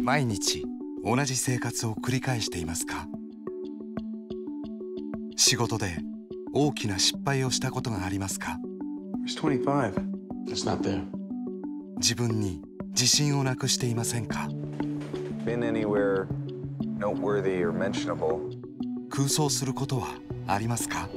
毎日同じ生活を繰り返していますか？仕事で大きな失敗をしたことがありますか？ 25. It's not there. 自分に自信をなくしていませんか？ Been anywhere noteworthy or mentionable? 空想することはありますか？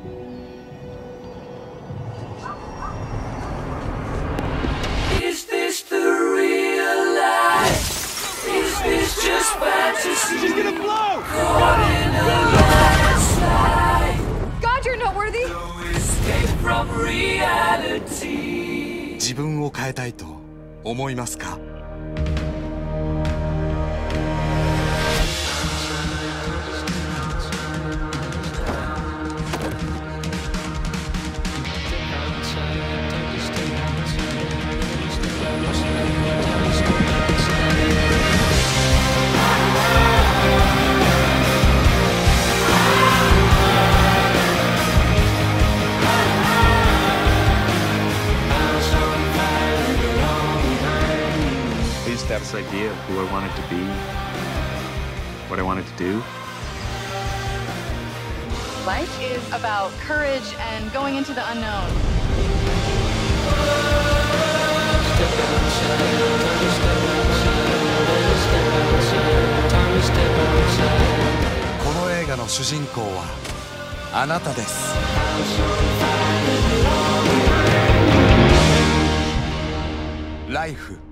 She's gonna blow! Caught in a landslide. God, you're noteworthy! No escape from reality. 自分を変えたいと思いますか？ I used to have this idea of who I wanted to be, what I wanted to do. Life is about courage and going into the unknown. この映画の主人公はあなたです。ライフ